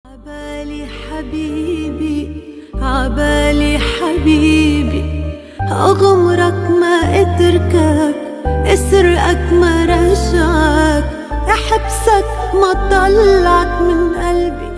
عبالي حبيبي عبالي حبيبي، أغمرك ما أتركك، أسرقك ما رجعك، أحبسك ما طلعك من قلبي.